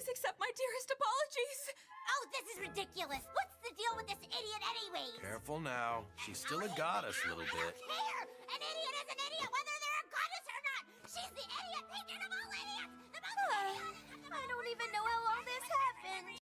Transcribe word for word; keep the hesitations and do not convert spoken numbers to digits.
accept my dearest apologies. Oh, this is ridiculous. What's the deal with this idiot anyway? Careful now. She's still a goddess, little bit. I don't care. An idiot is an idiot, whether they're a goddess or not. She's the idiot.